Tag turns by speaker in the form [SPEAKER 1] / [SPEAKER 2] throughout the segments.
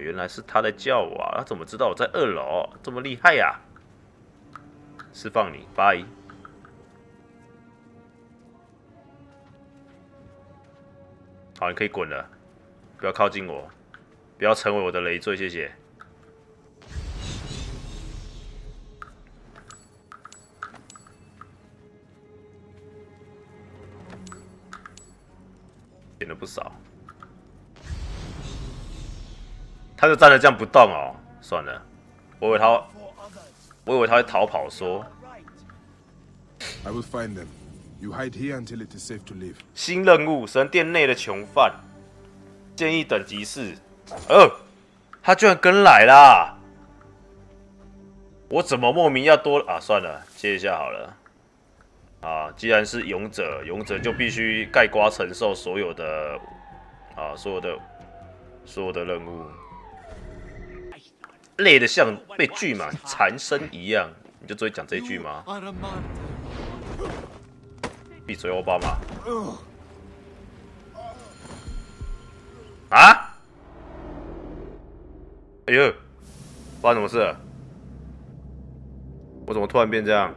[SPEAKER 1] 原来是他在叫我啊！他怎么知道我在2楼？这么厉害呀、释放你，拜。好，你可以滚了，不要靠近我，不要成为我的累赘，谢谢。减了不少。他就站着这样不动哦，算了，我以为他会逃跑说。
[SPEAKER 2] I will find them. You hide here until it is safe to leave.
[SPEAKER 1] 新任务：神殿内的囚犯，建议等级是他居然跟来啦！我怎么莫名要多啊？算了，接一下好了。啊，既然是勇者，勇者就必须概括承受所有的所有的任务。累得像被巨蟒缠身一样，你就只会讲这句吗？闭嘴，奥巴马！啊！哎呦，发生什么事了？我怎么突然变这样？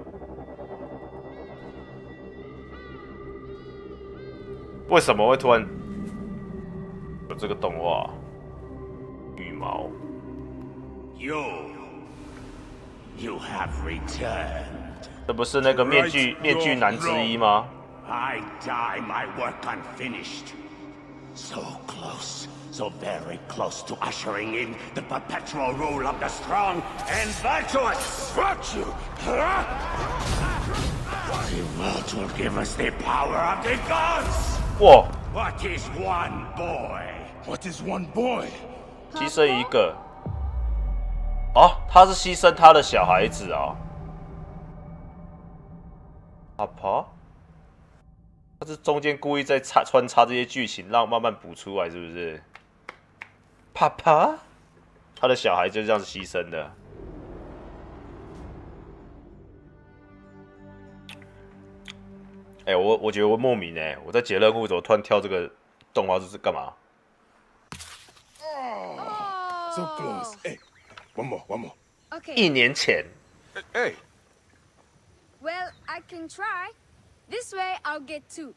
[SPEAKER 1] 为什么会突然有这个动画？羽毛。
[SPEAKER 3] You have returned.
[SPEAKER 1] 这不是那个面具男之一吗？
[SPEAKER 3] I die my work unfinished. So close, so very close to ushering in the perpetual rule of the strong and virtuous. Virtue! The world will give us the power of the gods.
[SPEAKER 1] 哇！
[SPEAKER 3] What is one boy?
[SPEAKER 2] What is one boy?
[SPEAKER 1] 牺牲一个。哦，他是牺牲他的小孩子啊、哦。阿婆，他是中间故意在穿插这些剧情，让慢慢补出来，是不是？爸爸，他的小孩就这样子牺牲的。哎、我觉得我莫名哎，我在解任务，怎么突然跳这个动画，这是干嘛？
[SPEAKER 2] So close. Hey, one more.
[SPEAKER 4] Okay.
[SPEAKER 1] 1年前。
[SPEAKER 2] Hey.
[SPEAKER 4] Well, I can try. This way, I'll get 2.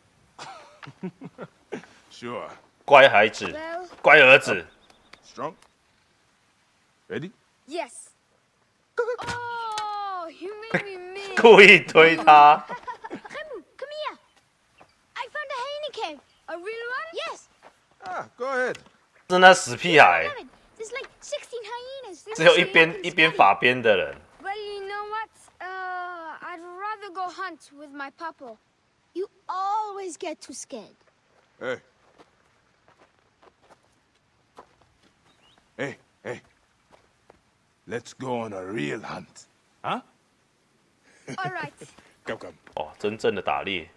[SPEAKER 2] Sure.
[SPEAKER 1] 乖孩子，
[SPEAKER 4] Well,
[SPEAKER 1] 乖儿子。
[SPEAKER 2] Strong. Ready?
[SPEAKER 4] yes. Oh, you made me miss.
[SPEAKER 1] 故意推他。
[SPEAKER 4] Remu, come here. I found a hyena cave. A real one? Yes.
[SPEAKER 2] Ah, go ahead.
[SPEAKER 1] 是那死屁孩，
[SPEAKER 4] Love it. There's like 16 hyenas.
[SPEAKER 1] 只有一边法边的人。
[SPEAKER 4] Well, you know what? I'd rather go hunt with my papa. You always get too scared.
[SPEAKER 2] Hey. Hey. Let's go on a real hunt. Huh?
[SPEAKER 4] All right.
[SPEAKER 2] Come.
[SPEAKER 1] 哦，真正的打猎。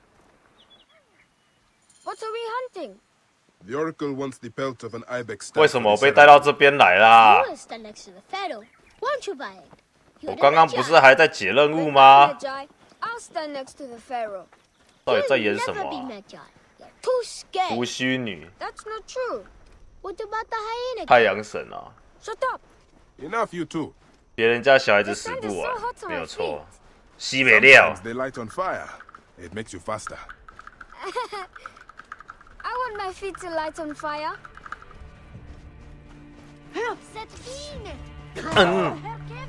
[SPEAKER 4] What are we hunting?
[SPEAKER 2] The Oracle wants the pelt of an ibex.
[SPEAKER 1] 为什么我被带到这边来啦？
[SPEAKER 4] You will stand next to the pharaoh. Won't you, Bayek?
[SPEAKER 1] 我刚刚不是还在解任务吗？
[SPEAKER 4] I'll stand next to the pharaoh.
[SPEAKER 1] 到底在演什
[SPEAKER 4] Never
[SPEAKER 1] 么
[SPEAKER 4] be
[SPEAKER 1] 啊？
[SPEAKER 4] Magi. You're too scared.
[SPEAKER 1] 胡须女、
[SPEAKER 4] That's not true. What about the hyena?
[SPEAKER 1] 太阳神啊！
[SPEAKER 4] Shut up.
[SPEAKER 2] Enough, you two.
[SPEAKER 1] 别人家小孩子死不完，没有错。西北料
[SPEAKER 2] Sometimes they light on fire. It makes you faster.
[SPEAKER 4] I want my feet to light on fire. Set in.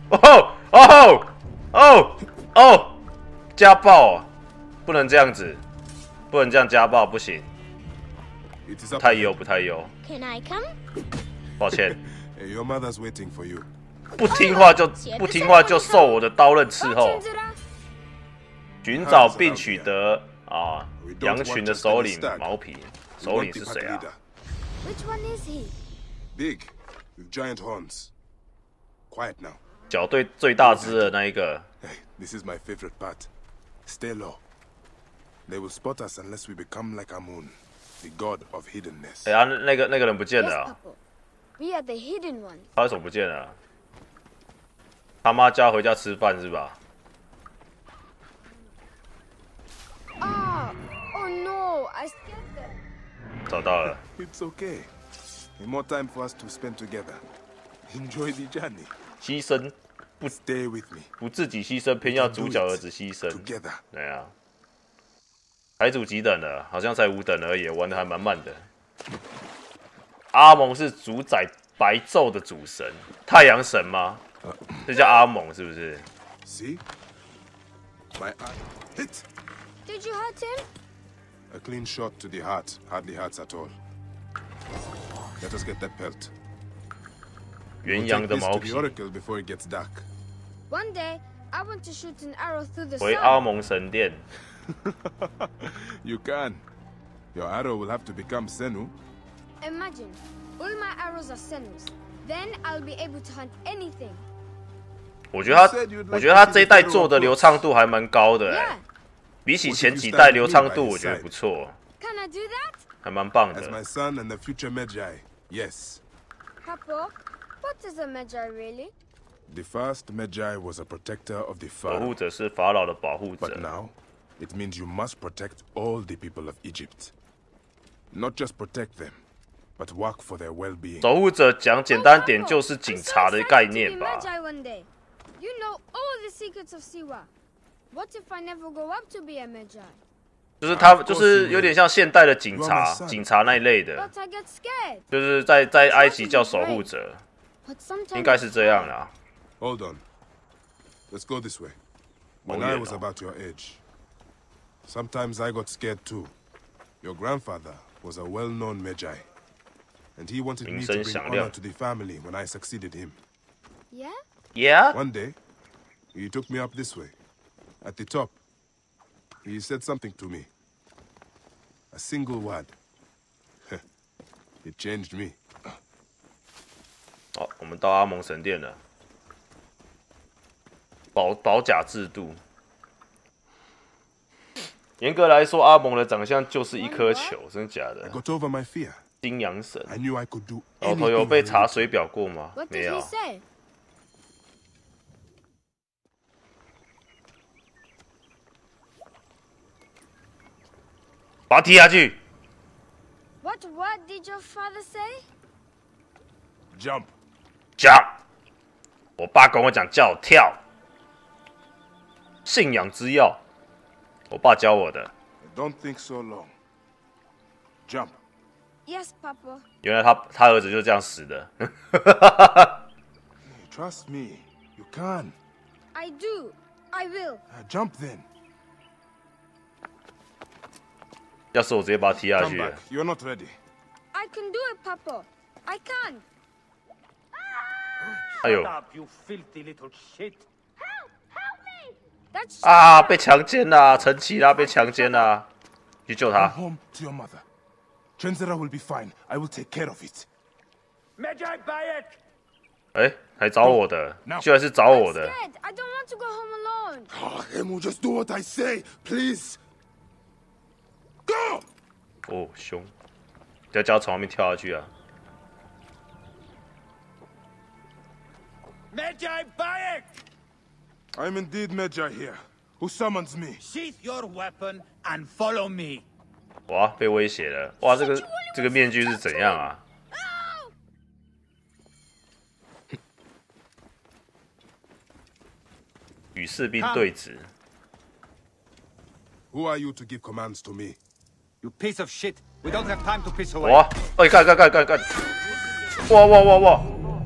[SPEAKER 1] 哦！家暴啊！不能这样子，不能这样家暴，不行，
[SPEAKER 2] It is up.
[SPEAKER 1] 太优不太优，
[SPEAKER 4] Can I come?
[SPEAKER 1] 抱歉。
[SPEAKER 2] Hey, your mother's waiting for you.
[SPEAKER 1] 不听话就受我的刀刃伺候。寻找并取得羊群的首领毛皮。
[SPEAKER 2] We
[SPEAKER 1] 首
[SPEAKER 2] want
[SPEAKER 1] 领
[SPEAKER 2] the
[SPEAKER 1] 是
[SPEAKER 2] pack
[SPEAKER 1] 谁啊？
[SPEAKER 2] leader.
[SPEAKER 4] Which one is he?
[SPEAKER 2] Big, with giant horns. Quiet now.
[SPEAKER 1] 脚最大只的那一个。
[SPEAKER 2] Hey, this is my favorite part. Stay low. They will spot us unless we become like Amun, the god of hiddenness.
[SPEAKER 1] 哎呀，那个人不见
[SPEAKER 4] Yes,
[SPEAKER 1] 了啊、
[SPEAKER 4] Papa. We are the hidden ones.
[SPEAKER 1] 他为什么不见了啊？他妈叫他回家吃饭是吧？
[SPEAKER 4] Oh no! I scared them.
[SPEAKER 1] 找到了。
[SPEAKER 2] It's okay. more time for us to spend together. Enjoy the journey.
[SPEAKER 1] 牺牲
[SPEAKER 2] Stay with me.
[SPEAKER 1] 不自己牺牲，偏要主角儿子牺牲。
[SPEAKER 2] Together.
[SPEAKER 1] 对啊，台主几等了？好像才5等而已，玩的还蛮慢的。阿蒙是主宰白昼的主神，太阳神吗？这叫阿蒙是不是？
[SPEAKER 2] See? My eye hit.
[SPEAKER 4] Did you hurt him?
[SPEAKER 2] A clean shot to the heart hardly hurts at all. Let us get that pelt.
[SPEAKER 1] 原
[SPEAKER 2] We'll
[SPEAKER 1] 羊
[SPEAKER 2] take
[SPEAKER 1] 的
[SPEAKER 2] this
[SPEAKER 1] 毛
[SPEAKER 2] to
[SPEAKER 1] 皮
[SPEAKER 2] the oracle before it gets dark.
[SPEAKER 4] One day, I want to shoot an arrow through the
[SPEAKER 1] 回阿
[SPEAKER 4] sun.
[SPEAKER 1] 蒙神殿。
[SPEAKER 2] You can. Your arrow will have to become Senu.
[SPEAKER 4] Imagine, all my arrows are senus. Then I'll be able to hunt anything.
[SPEAKER 1] 我觉得他这一代做的流畅度还蛮高的
[SPEAKER 4] Yeah.
[SPEAKER 1] 比起前几代流畅度我觉得不错，
[SPEAKER 4] Can I do that?
[SPEAKER 1] 还蛮棒
[SPEAKER 2] As
[SPEAKER 1] 的。
[SPEAKER 2] my son and the future Magi, yes.
[SPEAKER 4] Papa, what is a Magi really?
[SPEAKER 2] The first Magi was a protector of the
[SPEAKER 1] 保护
[SPEAKER 2] Pharaoh.
[SPEAKER 1] 者是法老的保护
[SPEAKER 2] But
[SPEAKER 1] 者，
[SPEAKER 2] now, it means you must protect all the people of Egypt. Not just protect them, but work for their well-being.
[SPEAKER 1] 守护者讲简单点就是警察的概念
[SPEAKER 4] I'm
[SPEAKER 1] 吧
[SPEAKER 4] so。excited to be Magi one day. You know all the secrets of Siwa. What if I never grow up to be a Magi?
[SPEAKER 1] 就是他就是有点像现代的警察，警察那一类的，
[SPEAKER 4] But I get scared.
[SPEAKER 1] 就是在埃及叫守护者，
[SPEAKER 4] But sometimes
[SPEAKER 1] 应该是这样啦。
[SPEAKER 2] Hold on. Let's go this way. When
[SPEAKER 1] Oh,
[SPEAKER 2] I
[SPEAKER 1] yeah,
[SPEAKER 2] was
[SPEAKER 1] no.
[SPEAKER 2] about your age, sometimes I got scared too. Your grandfather was a well-known Magi, and he wanted me to
[SPEAKER 1] 名声
[SPEAKER 2] bring
[SPEAKER 1] 响
[SPEAKER 2] honor
[SPEAKER 1] 亮。
[SPEAKER 2] to the family when I succeeded him.
[SPEAKER 4] Yeah?
[SPEAKER 1] Yeah，
[SPEAKER 2] One day, he took me up this way. At the top, he said something to me. A single word. It changed me.
[SPEAKER 1] 好，我们到阿蒙神殿了。保甲制度，严格来说，阿蒙的长相就是一颗球，真的假
[SPEAKER 2] I
[SPEAKER 1] 的？
[SPEAKER 2] got over my fear.
[SPEAKER 1] 金阳神，
[SPEAKER 2] I knew I could do
[SPEAKER 1] 老头有
[SPEAKER 2] anything
[SPEAKER 1] 被
[SPEAKER 2] I
[SPEAKER 1] 查
[SPEAKER 2] wanted.
[SPEAKER 1] 水表过吗？
[SPEAKER 4] What
[SPEAKER 1] 没
[SPEAKER 4] did
[SPEAKER 1] 有
[SPEAKER 4] he。say?
[SPEAKER 1] 把他踢下去。
[SPEAKER 4] What word did your father say?
[SPEAKER 2] Jump.
[SPEAKER 1] 讲，我爸跟我讲叫我跳，信仰之药，我爸教我的。
[SPEAKER 2] Don't think so long. Jump.
[SPEAKER 4] Yes, Papa.
[SPEAKER 1] 原来他儿子就这样死的。
[SPEAKER 2] Trust me. You can.
[SPEAKER 4] I do. I will.
[SPEAKER 2] Jump then.
[SPEAKER 1] 要是我直接把他踢下
[SPEAKER 2] Come
[SPEAKER 1] 去
[SPEAKER 2] back.
[SPEAKER 1] 了，
[SPEAKER 2] You're not ready.
[SPEAKER 4] I can do it, Papa. I can.
[SPEAKER 1] 哎呦
[SPEAKER 3] Shut up, you filthy little shit.
[SPEAKER 4] Help! Help me! That's
[SPEAKER 1] 啊，被强奸啦，陈奇拉被强奸啦，去救
[SPEAKER 2] Go
[SPEAKER 1] 他。
[SPEAKER 2] home to your mother. Chenzera will be fine. I will take care of it.
[SPEAKER 3] Magi Bayek!
[SPEAKER 1] 哎，还找我的，居然是找
[SPEAKER 4] I'm
[SPEAKER 1] 我的。
[SPEAKER 4] scared. I don't want to go home alone.
[SPEAKER 2] Emu, just do what I say, please. Go!
[SPEAKER 1] 哦，凶，不要叫他从外面跳下去啊！
[SPEAKER 3] Magi Bayek!
[SPEAKER 2] I'm indeed Magi here. Who summons me?
[SPEAKER 3] Sheath your weapon and follow me.
[SPEAKER 1] 哇，被威胁了！哇，这个面具是怎样啊？
[SPEAKER 4] No!
[SPEAKER 1] 与士兵对峙。
[SPEAKER 2] Who are you to give commands to me?
[SPEAKER 3] You piece of shit. We don't have time to piss away.
[SPEAKER 1] 哇，哎，干！哇！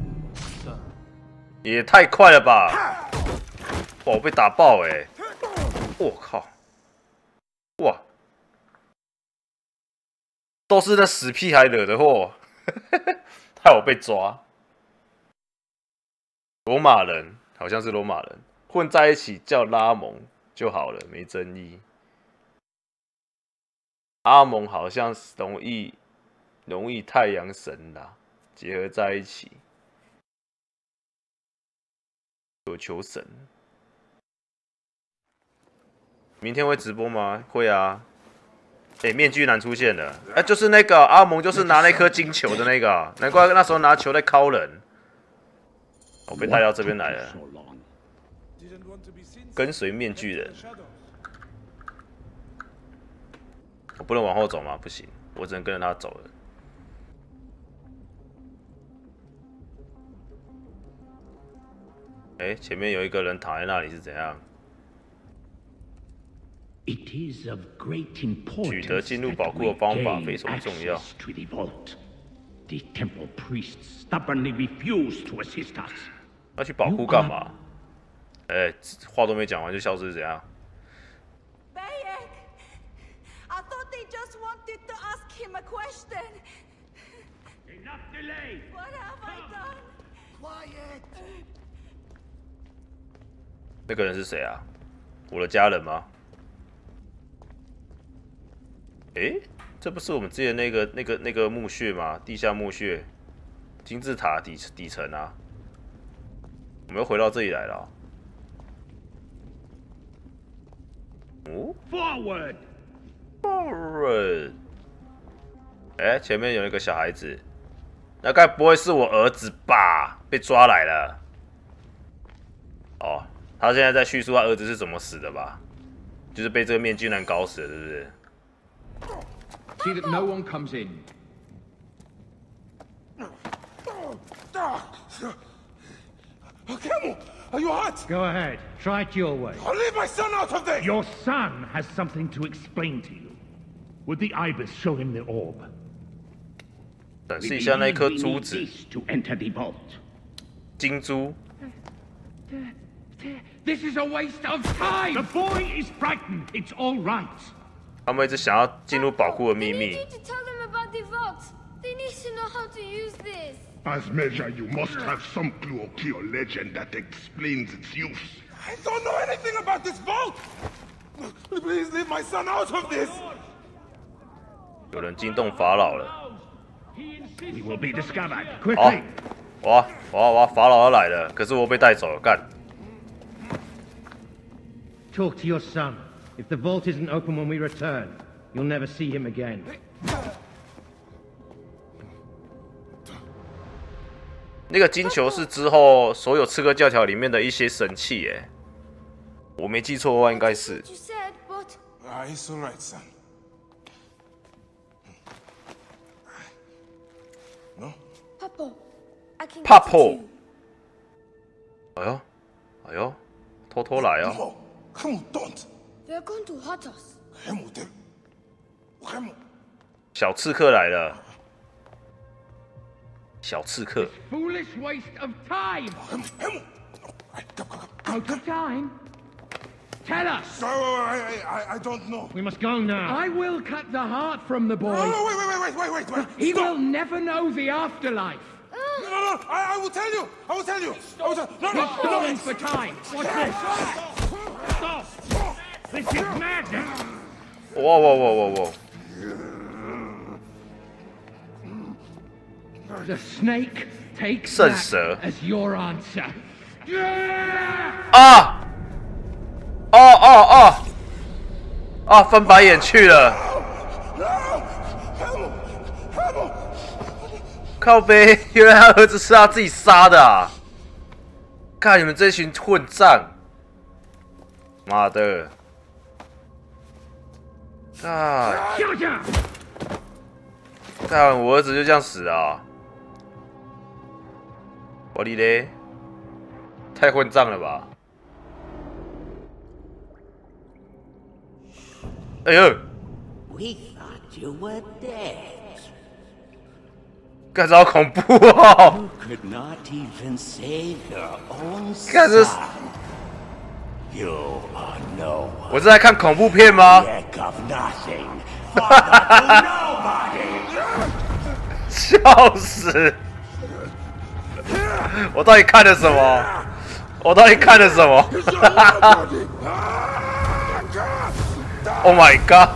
[SPEAKER 1] 也太快了吧！哇，我被打爆哎！我靠！哇，都是那死屁孩惹的祸，害我被抓。罗马人好像是罗马人，混在一起叫拉蒙就好了，没争议。阿蒙好像是容易太阳神啦，结合在一起。有求神，明天会直播吗？会啊。哎，面具男出现了，哎，就是那个阿蒙，就是拿那颗金球的那个啊，难怪那时候拿球在敲人。我被带到这边来了，跟随面具人。我不能往后走吗？不行，我只能跟着他走了。 哎，前面有一个人躺在那里是怎样？
[SPEAKER 3] It is of great importance
[SPEAKER 1] 取得进入宝库的方法非常重要。
[SPEAKER 3] to the vault. The temple priests stubbornly refuse to assist us.
[SPEAKER 1] 要去宝库干嘛？哎，话都没讲完就消失是怎样？
[SPEAKER 5] Bayek! I thought they just wanted to ask him a question.
[SPEAKER 3] Enough delay!
[SPEAKER 5] What have I done?
[SPEAKER 3] Quiet!
[SPEAKER 1] 那个人是谁啊？我的家人吗？诶，这不是我们之前那个墓穴吗？地下墓穴，金字塔底层啊。我们又回到这里来了。哦
[SPEAKER 3] Forward!
[SPEAKER 1] ，Forward。哎，前面有一个小孩子，那该不会是我儿子吧？被抓来了。哦，他现在在叙述他儿子是怎么死的吧？就是被这个面具男搞死的，对不对？
[SPEAKER 6] See that no one comes in.
[SPEAKER 2] Camel, are you hurt?
[SPEAKER 7] Go ahead. Try it your way.
[SPEAKER 2] I'll leave my son out of this!
[SPEAKER 3] Your son has something to explain to you. Would the ibis show him the orb?
[SPEAKER 1] 展示一下那一颗珠子，
[SPEAKER 3] To enter the vault.
[SPEAKER 1] 金珠。
[SPEAKER 3] This is a waste of time! The boy is frightened. It's all right.
[SPEAKER 1] 他们一直想要进入宝库的秘
[SPEAKER 4] I need
[SPEAKER 1] 密
[SPEAKER 4] you。to tell them about the vault. They need to know how to use this.
[SPEAKER 8] As measure, you must have some clue to your legend that explains its use.
[SPEAKER 2] I don't know anything about this vault! Please leave my son out of this!
[SPEAKER 1] 有人惊动法老了。
[SPEAKER 3] We will be discovered.
[SPEAKER 1] 好
[SPEAKER 3] Quickly!，
[SPEAKER 1] 哇，法老要来了，可是我被带走了，干。
[SPEAKER 7] Talk to your son. If the vault isn't open when we return, you'll never see him again.
[SPEAKER 1] 那个金球是之后所有刺客教条里面的一些神器，耶。我没记错的话，应该是。
[SPEAKER 4] You said, but
[SPEAKER 2] It's all right, son. No?
[SPEAKER 4] Papa, I can
[SPEAKER 1] Papa.
[SPEAKER 4] get it to you.
[SPEAKER 1] 哎呦，偷偷来哦。
[SPEAKER 2] No! Camel, don't!
[SPEAKER 4] They're going to hurt us.
[SPEAKER 2] Camel, Camel!
[SPEAKER 1] 小刺客来了。小刺客，
[SPEAKER 3] Foolish waste of time!
[SPEAKER 2] Camel! Come.
[SPEAKER 3] Out of time? Tell us!
[SPEAKER 2] No, I don't know.
[SPEAKER 7] We must go now.
[SPEAKER 3] I will cut the heart from the boy.
[SPEAKER 2] No, wait.
[SPEAKER 3] He
[SPEAKER 2] Stop.
[SPEAKER 3] will never know the afterlife.
[SPEAKER 2] No, I will tell you. I will tell you.
[SPEAKER 3] You're stalling for time. What's this? Stop! This is madness!
[SPEAKER 1] 哇！
[SPEAKER 3] The snake takes
[SPEAKER 1] 圣
[SPEAKER 3] that
[SPEAKER 1] 蛇
[SPEAKER 3] as your answer.
[SPEAKER 1] 啊！哦！翻白眼去了。靠背，原来他儿子是他自己杀的啊！看你们这群混账！妈的！看我儿子就这样死啊！我的嘞，太混账了吧！哎呦，
[SPEAKER 9] We thought you were dead.
[SPEAKER 1] 干这好恐怖哦！
[SPEAKER 3] Could not even save your own
[SPEAKER 1] 看这是，
[SPEAKER 3] You are no
[SPEAKER 1] 我是在看恐怖片吗？
[SPEAKER 3] wreck of nothing. Father to nobody.
[SPEAKER 1] 笑死！我到底看了什么？我到底看了什么？Oh my god！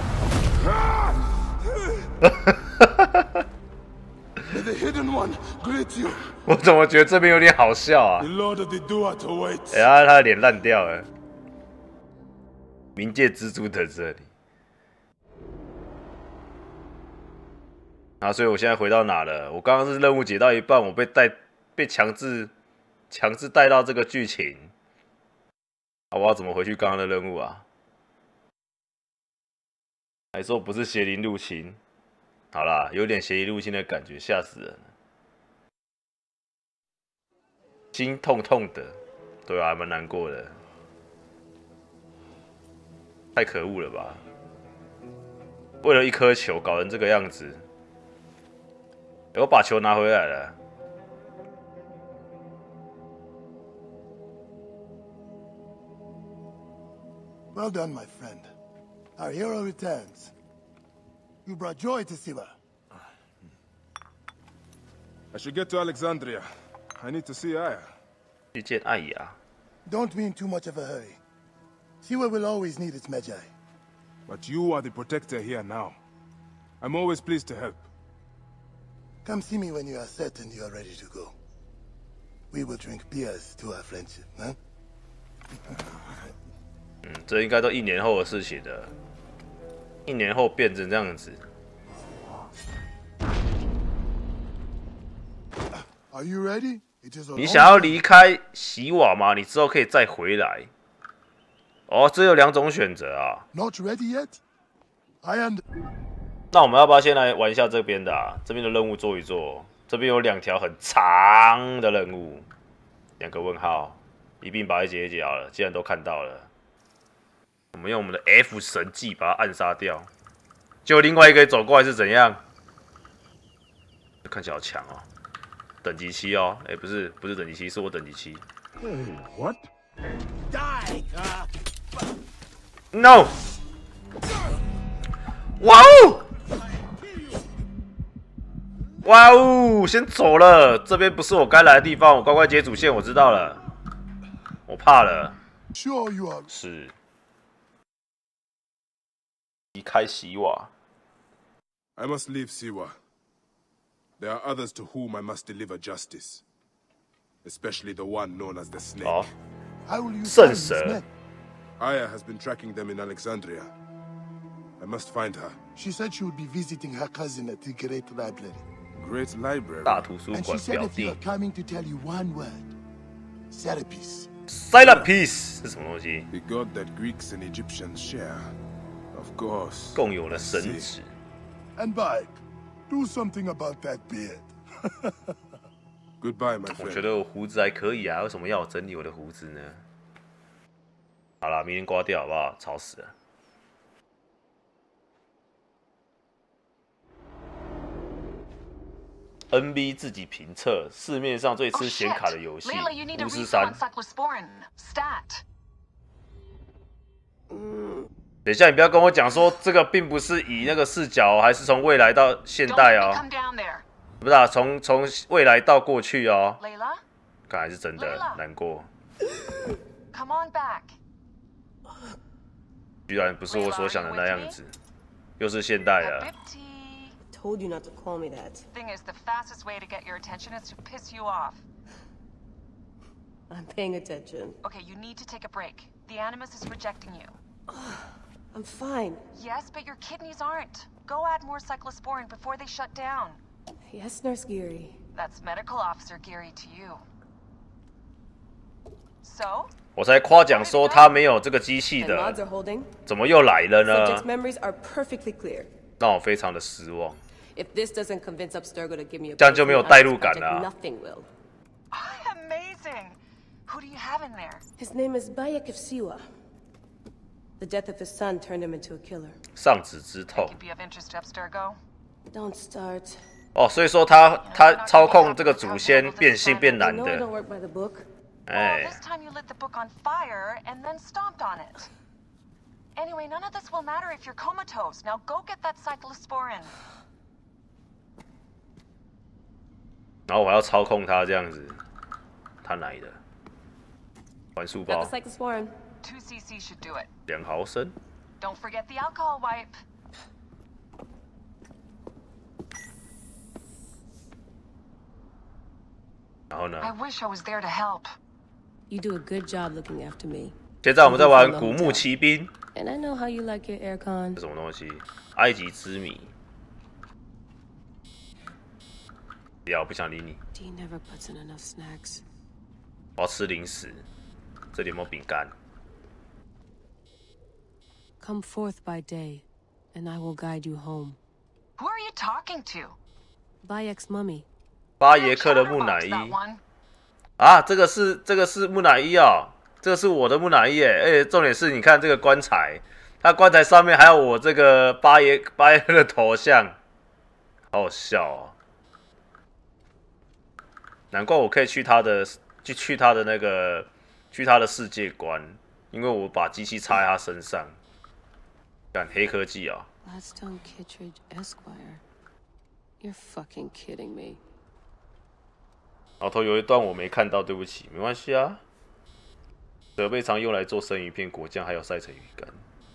[SPEAKER 2] May the hidden one greet you.
[SPEAKER 1] 我怎么觉得这边有点好笑啊
[SPEAKER 2] The？Lord of the Duat awaits.
[SPEAKER 1] 哎呀，他的脸烂掉了。冥界蜘蛛的这里。啊，所以我现在回到哪了？我刚刚是任务解到一半，我被强制带到这个剧情。啊，我要怎么回去刚刚的任务啊？还说不是邪灵入侵？好啦，有点邪灵入侵的感觉，吓死人了，心痛痛的。 对啊，还蛮难过的，太可恶了吧！为了一颗球搞成这个样子，我把球拿回来了。
[SPEAKER 10] Well done, my friend. Our hero returns. You brought joy to Siwa.
[SPEAKER 2] I should get to Alexandria. I need to see Aya.
[SPEAKER 1] 去见艾雅。
[SPEAKER 10] Don't be in too much of a hurry. Siwa will always need its Magi.
[SPEAKER 2] But you are the protector here now. I'm always pleased to help.
[SPEAKER 10] Come see me when you are certain you are ready to go. We will drink beers to our friendship, huh?
[SPEAKER 1] 这应该都1年后的事情了。1年后变成这样子。
[SPEAKER 10] Are you ready? It is a
[SPEAKER 1] 你想要离开洗瓦吗？你之后可以再回来。哦，这有2种选择啊。
[SPEAKER 10] Not ready yet? I am.
[SPEAKER 1] 那我们要不要先来玩一下这边的啊？这边的任务做一做。这边有2条很长的任务，2个问号，一并把它解一解好了。既然都看到了。我们用我们的 F 神技把它暗杀掉，就另外一个走过来是怎样？看起来好强哦，等级7哦，不是等级7，是我等级7。
[SPEAKER 2] What?
[SPEAKER 1] No！ 哇哦！哇哦！先走了，这边不是我该来的地方，我乖乖接主线，我知道了。我怕了。
[SPEAKER 10] Sure you are.
[SPEAKER 1] 是。离开洗瓦。
[SPEAKER 2] I must leave Siwa. There are others to whom I must deliver justice, especially the one known as the Snake.
[SPEAKER 1] 哦，
[SPEAKER 10] How will you
[SPEAKER 1] 圣
[SPEAKER 10] find this
[SPEAKER 1] 蛇
[SPEAKER 10] man?。
[SPEAKER 2] Aya has been tracking them in Alexandria. I must find her.
[SPEAKER 10] She said she would be visiting her cousin at the Great Library.
[SPEAKER 2] Great library.
[SPEAKER 1] 大图书
[SPEAKER 10] And she
[SPEAKER 1] 馆
[SPEAKER 10] said
[SPEAKER 1] 表
[SPEAKER 10] if you
[SPEAKER 1] 弟
[SPEAKER 10] are coming to tell you one word, Serapis.
[SPEAKER 1] Silent Peace 是什么东西？
[SPEAKER 2] The god that Greeks and Egyptians share. Of course.
[SPEAKER 1] 共有了神旨。
[SPEAKER 10] And Bike, do something about that beard.
[SPEAKER 2] Goodbye, my
[SPEAKER 1] 我
[SPEAKER 2] friend.
[SPEAKER 1] 觉得我胡子还可以啊，为什么要我整理我的胡子呢？好啦，明天刮掉好不好？吵死了。NB 自己评测市面上最吃显卡的游戏，53。等一下，你不要跟我讲说这个并不是以那个视角，还是从未来到现代哦。不是啊，从未来到过去哦。看来是真的，难过。居然不是我所想的那样子，又是现代的。
[SPEAKER 11] Told you not to call me that.
[SPEAKER 12] Thing is, the fastest way to get your attention is to piss you off.
[SPEAKER 11] I'm paying attention.
[SPEAKER 12] Okay, you need to take a break. The Animus is rejecting you.
[SPEAKER 11] I'm fine.
[SPEAKER 12] Yes, but your kidneys aren't. Go add more cyclosporin before they shut down.
[SPEAKER 11] Yes, Nurse Geary.
[SPEAKER 12] That's Medical Officer Geary to you. So?
[SPEAKER 1] 我才夸奖说他没有这个机器
[SPEAKER 11] My
[SPEAKER 1] 的
[SPEAKER 11] mods are holding.
[SPEAKER 1] 怎么又来了呢？
[SPEAKER 11] Subject's memories are perfectly clear.
[SPEAKER 1] 让我非常的失望。
[SPEAKER 11] If this doesn't convince Abstergo to give me a
[SPEAKER 1] 这样就没有代入感了。
[SPEAKER 11] nothing will.
[SPEAKER 12] Amazing. Who do you have in there?
[SPEAKER 11] His name is Bayek of Siwa. The death of his son turned him into a killer.
[SPEAKER 1] 丧子之痛。
[SPEAKER 12] Could be of interest to Abstergo.
[SPEAKER 11] Don't start.
[SPEAKER 1] 哦，所以说他操控这个祖先变性变男
[SPEAKER 11] No, I
[SPEAKER 1] 的
[SPEAKER 11] don't。work by the book.
[SPEAKER 12] Well,
[SPEAKER 1] 哎，
[SPEAKER 12] this time you lit the book on fire and then stomped on it. Anyway, none of this will matter if you're comatose. Now go get that cyclosporin.
[SPEAKER 1] 然后我还要操控他这样子，他来的。还书
[SPEAKER 11] Got
[SPEAKER 1] 包
[SPEAKER 11] the cyclosporin.
[SPEAKER 12] 2 cc should do it.
[SPEAKER 1] 2毫升。
[SPEAKER 12] Don't forget the alcohol wipe.
[SPEAKER 1] 然后呢？
[SPEAKER 12] I wish I was there to help.
[SPEAKER 11] You do a good job looking after me.
[SPEAKER 1] 现在我们在玩古墓奇兵，
[SPEAKER 11] And I know how you like your aircon.
[SPEAKER 1] 这什么东西？埃及之谜。不要，不想理你。
[SPEAKER 11] Dee never puts in enough snacks.
[SPEAKER 1] 我要吃零食，这里有没有饼干？
[SPEAKER 11] Come forth by day, and I will guide you home.
[SPEAKER 12] Who are you talking to?
[SPEAKER 11] Bayek's mummy.
[SPEAKER 1] 巴耶克的木乃伊
[SPEAKER 12] That one.
[SPEAKER 1] 啊，这个是木乃伊哦，这个是我的木乃伊哎，而且重点是你看这个棺材，它棺材上面还有我这个八爷的头像，好好笑哦。难怪我可以去他的那个世界观，因为我把机器插在他身上，干黑科技啊！
[SPEAKER 11] Gladstone Kittredge Esquire. You're fucking kidding me.
[SPEAKER 1] 老头有一段我没看到，对不起，没关系啊。蛇被常用来做生鱼片、果酱，还有晒成鱼干。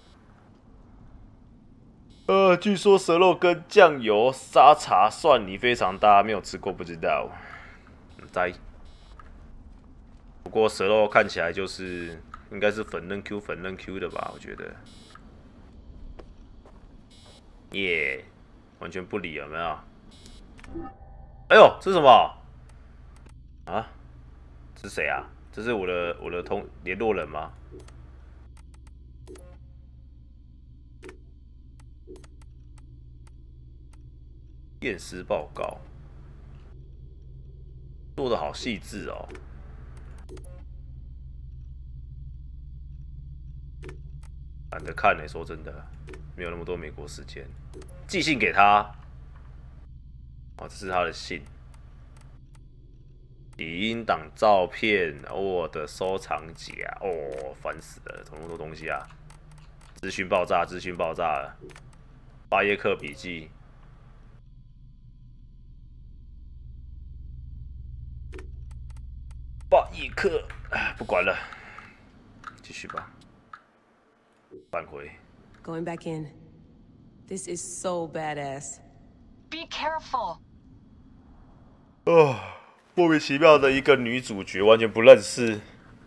[SPEAKER 1] 据说蛇肉跟酱油、沙茶、蒜泥非常搭，没有吃过不知道。在。不过蛇肉看起来就是应该是粉嫩 Q 的吧，我觉得。耶、完全不理有没有？哎呦，这是什么？啊？这是谁啊？这是我的联络人吗？验尸报告做得好细致哦。懒得看说真的，没有那么多美国时间。寄信给他，哦，这是他的信。影音档、照片，我的收藏夹，哦，烦死了，这么多东西啊！资讯爆炸了！巴耶克笔记。巴耶克，不管了，继续吧。返回。
[SPEAKER 11] Going back in. This is so badass.
[SPEAKER 12] Be careful.
[SPEAKER 1] 哦，莫名其妙的一个女主角，完全不认识。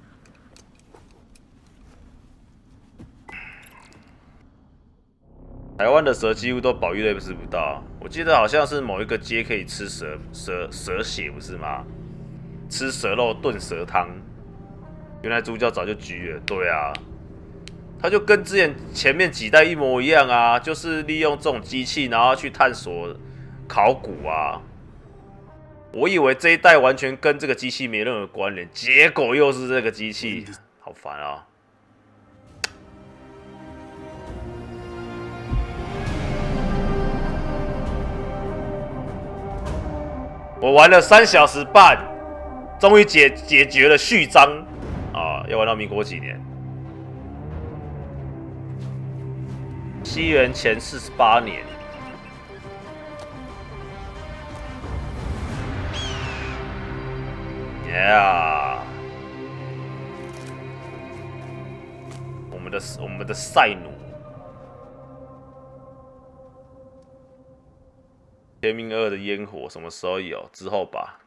[SPEAKER 1] 台湾的蛇几乎都保育类吃不到，我记得好像是某一个街可以吃蛇血，不是吗？吃蛇肉炖蛇汤。原来主角早就狙了，对啊。他就跟之前面几代一模一样啊，就是利用这种机器，然后去探索考古啊。我以为这一代完全跟这个机器没任何关联，结果又是这个机器，好烦啊！我玩了3小时半，终于解决了序章啊！要玩到民国几年？西元前48年。Yeah， 我们的赛奴，天命2的烟火什么时候有？之后吧。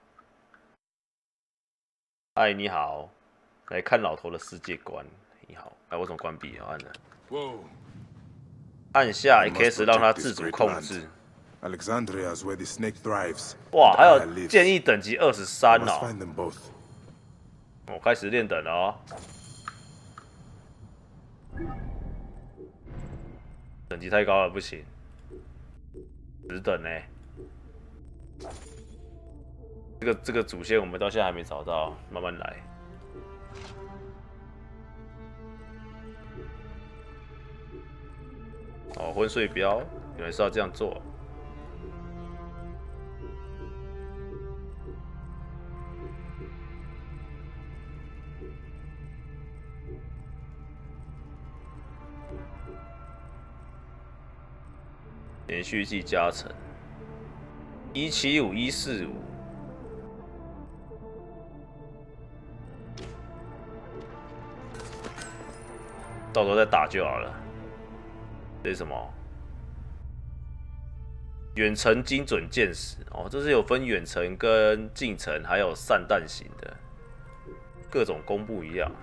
[SPEAKER 1] 嗨，你好，来看老头的世界观。你好，哎，我怎么关闭？按了。按下 X 让它自主控制。哇，还有建议等级23哦。我开始练等了哦。等级太高了，不行。只等呢。这个主线我们到现在还没找到，慢慢来。哦，昏睡标，原来是要这样做。连续技加成，175、145。到时候再打就好了。这是什么？远程精准箭矢哦，这是有分远程跟近程，还有散弹型的，各种弓不一样。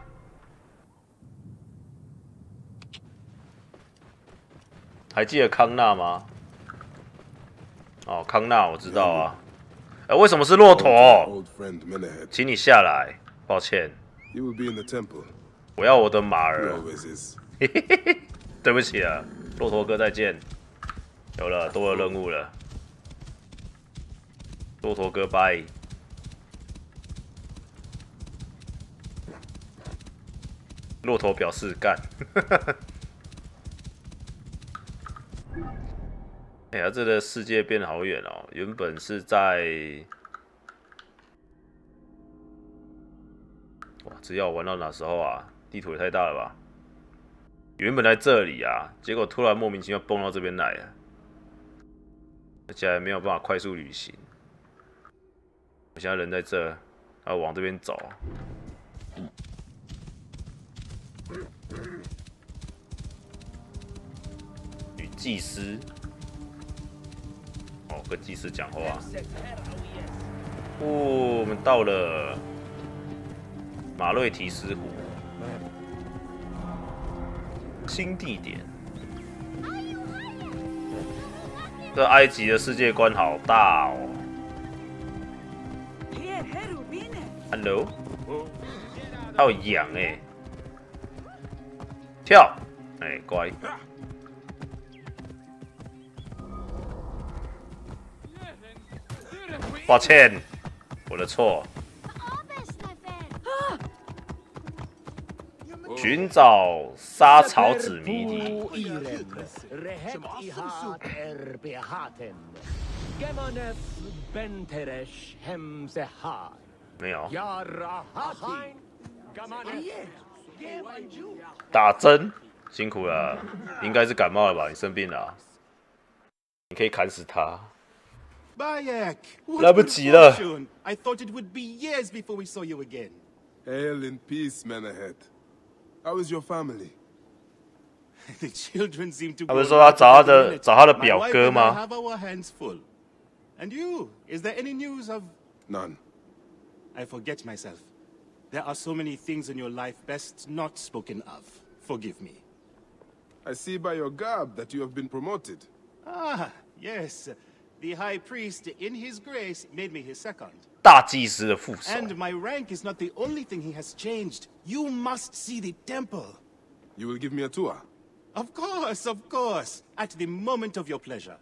[SPEAKER 1] 还记得康纳吗？哦，康纳我知道啊。为什么是骆驼？请你下来，抱歉。我要我的马儿。嘿嘿嘿，对不起啊。骆驼哥再见，有了多了任务了，骆驼哥拜。 骆驼表示干。哎呀，这个世界变好远哦！原本是在……哇，这要玩到哪时候啊？地图也太大了吧！原本在这里啊，结果突然莫名其妙蹦到这边来了，而且还没有办法快速旅行。我现在人在这，要往这边走。与祭司，哦，跟祭司讲话。哦，我们到了马瑞提斯湖。新地点，这埃及的世界观好大哦。Hello， 还有羊哎，跳，哎乖。抱歉，我的错。寻找沙草子谜题。没有。打针，辛苦了，应该是感冒了吧？你生病了、啊，你可以砍死他。
[SPEAKER 13] Bayek,
[SPEAKER 1] 来不及了。
[SPEAKER 13] I thought it would be years before we saw you again.
[SPEAKER 2] Hail in peace, Menahet. How is your family?
[SPEAKER 13] The children seem to.
[SPEAKER 1] 他不是说要找他的表哥吗
[SPEAKER 13] have our hands full. And you, is there any news of?
[SPEAKER 2] None.
[SPEAKER 13] I forget myself. There are so many things in your life best not spoken of. Forgive me.
[SPEAKER 2] I see by your garb that you have been promoted.
[SPEAKER 13] Ah, yes. The High Priest, in his grace, made me his second.
[SPEAKER 1] 大祭司的副手。
[SPEAKER 13] And my rank is not the only thing he has changed. You must see the temple.
[SPEAKER 2] You will give me a tour?
[SPEAKER 13] Of course, of course. At the moment of your pleasure.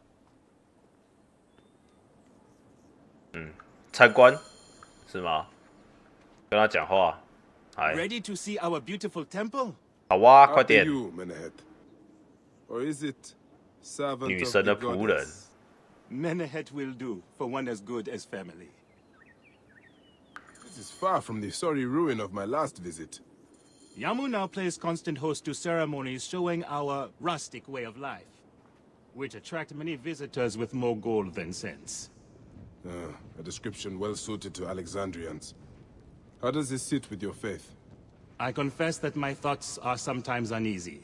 [SPEAKER 1] 参观是吗？跟他讲话。哎，
[SPEAKER 13] Ready to see our beautiful temple?
[SPEAKER 1] 好啊，快
[SPEAKER 2] After
[SPEAKER 1] 点。
[SPEAKER 2] you, Menahet. Or is it servant
[SPEAKER 1] 女
[SPEAKER 2] of
[SPEAKER 1] 神
[SPEAKER 2] the
[SPEAKER 1] 的仆人。
[SPEAKER 2] goddess?
[SPEAKER 13] Menahet will do for one as good as family.
[SPEAKER 2] This is far from the sorry ruin of my last visit.
[SPEAKER 13] Yamu now plays constant host to ceremonies showing our rustic way of life, which attract many visitors with more gold than sense.
[SPEAKER 2] A description well suited to Alexandrians. How does this sit with your faith?
[SPEAKER 13] I confess that my thoughts are sometimes uneasy.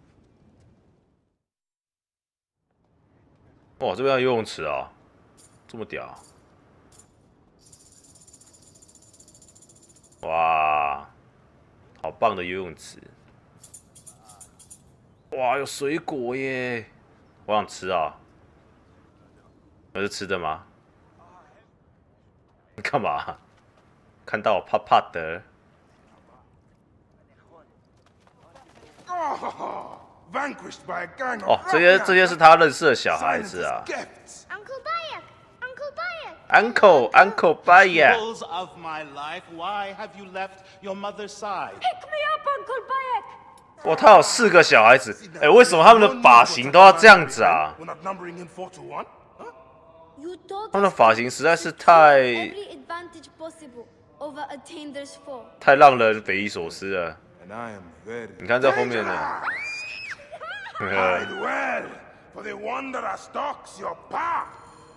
[SPEAKER 1] 哇，这边有游泳池啊，这么屌！哇，好棒的游泳池！哇，有水果耶！我想吃啊，那是吃的吗？你干嘛？看到我怕怕的。
[SPEAKER 2] Vanquished by a gang of
[SPEAKER 1] 哦，这些是他认识的小孩子啊。
[SPEAKER 4] Uncle Bayek! Uncle Bayek!
[SPEAKER 1] Uncle Bayek!
[SPEAKER 13] Symbols of my life, why have you left your mother's side?
[SPEAKER 5] Pick me up, Uncle Bayek!
[SPEAKER 1] 哇，他有4个小孩子，哎，为什么他们的发型都要这样子啊？
[SPEAKER 2] We're not numbering him 4 to 1?
[SPEAKER 4] You taught
[SPEAKER 1] 他们的
[SPEAKER 4] us
[SPEAKER 1] 发型实在是太
[SPEAKER 4] every advantage possible over Attainer's foe.
[SPEAKER 1] 太让人匪夷所思了。
[SPEAKER 2] And I am very
[SPEAKER 1] 你看这后面的，
[SPEAKER 2] Hide well, for the wanderer stalks your path.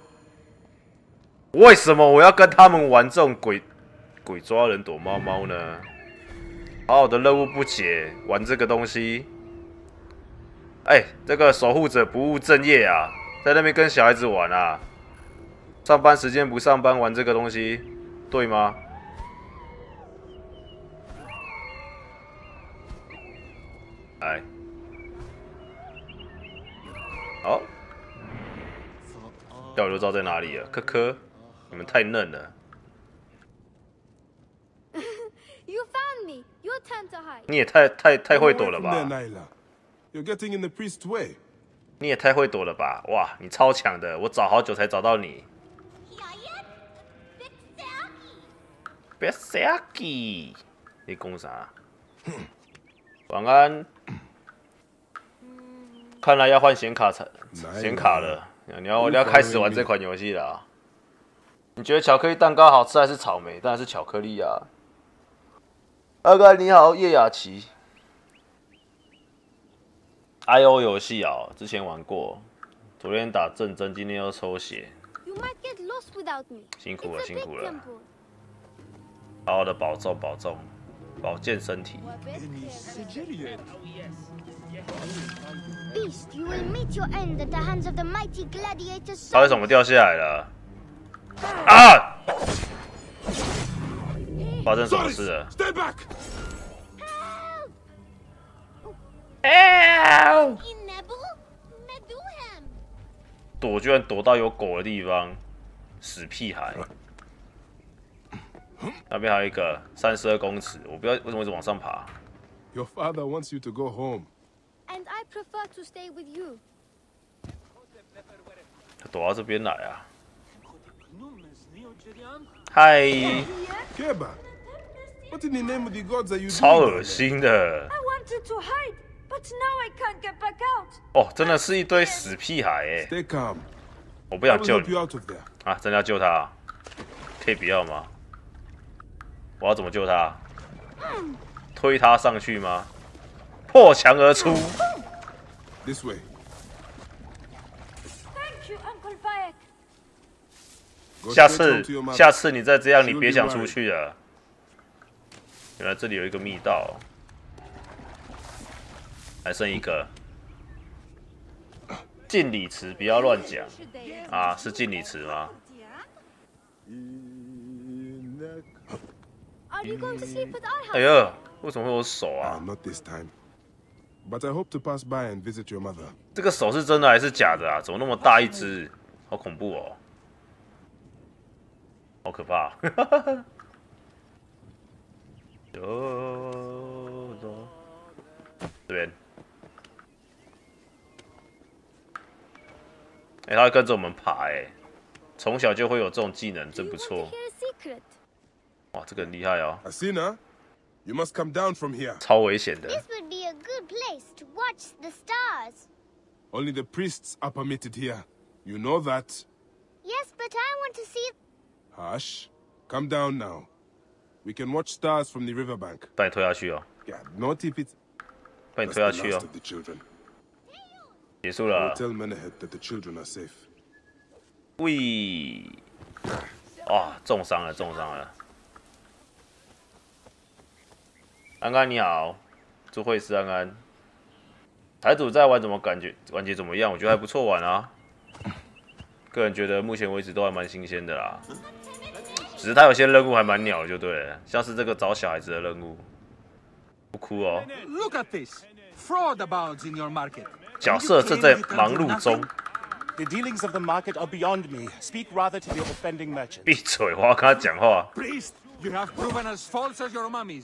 [SPEAKER 1] 为什么我要跟他们玩这种鬼抓人躲猫猫呢？好好的任务不解，玩这个东西。哎，这个守护者不务正业啊，在那边跟小孩子玩啊，上班时间不上班玩这个东西，对吗？哎，好，掉流招在哪里了？科科，你们太嫩了。
[SPEAKER 4] You found me. Your turn to hide.
[SPEAKER 1] 你也太会躲了
[SPEAKER 2] Away from there,
[SPEAKER 1] 吧？
[SPEAKER 2] Nyla. You're getting in the priest's way.
[SPEAKER 1] 你也太会躲了吧！哇，你超强的，我找好久才找到你。Besaki，你攻啥？ 晚安。看来要换显卡了。你要开始玩这款游戏了啊。你觉得巧克力蛋糕好吃还是草莓？当然是巧克力啊。阿哥你好，叶雅琪。IO 游戏啊，之前玩过，昨天打正针，今天又抽血。辛苦了，辛苦了。好好的保重，保健身体。他为什么掉下来了？啊！发生什么事了？ 躲居然躲到有狗的地方，死屁孩！那边还有一个32公尺，我不知道为什么一直往上爬。
[SPEAKER 2] Your father wants you to go home.
[SPEAKER 4] And I prefer to stay with you.
[SPEAKER 1] 他躲到这边来啊！嗨！
[SPEAKER 2] Keba, what in the name of the gods are you doing?
[SPEAKER 1] 超恶心的！
[SPEAKER 5] I wanted to hide, but now I can't get back out.
[SPEAKER 1] 哦，真的是一堆死屁孩哎！
[SPEAKER 2] Stay calm.
[SPEAKER 1] 我不想救你啊！真的要救他、啊？可以不要吗？我要怎么救他？推他上去吗？破墙而出。
[SPEAKER 2] This way.
[SPEAKER 5] Thank you, Uncle Bayek.
[SPEAKER 1] 下次你再这样，你别想出去了。原来这里有一个密道，还剩一个。敬礼词不要乱讲啊！是敬礼词吗？
[SPEAKER 4] Are you going to sleep at our house?
[SPEAKER 1] 哎呀，为什么会有手啊
[SPEAKER 2] Not this time. But I hope to pass by and visit your mother.
[SPEAKER 1] 这个手是真的还是假的啊？怎么那么大一只？好恐怖哦！好可怕！这边，哎，他会跟着我们爬，哎，从小就会有这种技能，真不错。哇，这个很厉害哦！
[SPEAKER 2] Asina, you must come down from here.
[SPEAKER 1] 超危险的。
[SPEAKER 4] This would be a good place to watch the stars.
[SPEAKER 2] Only the priests are permitted here. You know that.
[SPEAKER 4] Yes, but I want to see.
[SPEAKER 2] Hush. Come down now. We can watch stars from the riverbank.
[SPEAKER 1] 把你推下去哦。
[SPEAKER 2] Yeah, not if it's.
[SPEAKER 1] 把你推下去哦。结束了。
[SPEAKER 2] Tell Menehet that the children are safe.
[SPEAKER 1] 喂！哇，重伤了，重伤了。 安安你好，祝会师安安。台主在玩怎么感觉？玩起怎么样？我觉得还不错玩啊。个人觉得目前为止都还蛮新鲜的啦。只是他有些任务还蛮鸟的，就对了，像是这个找小孩子的任务。不哭哦。
[SPEAKER 14] Look at this. Fraud abounds in your market.
[SPEAKER 1] 角色正在忙碌中。
[SPEAKER 13] The dealings of the market are beyond me. Speak rather to the offending merchant.
[SPEAKER 1] 闭嘴！我要跟他讲话。
[SPEAKER 14] Priest, you have proven as false as your mummies.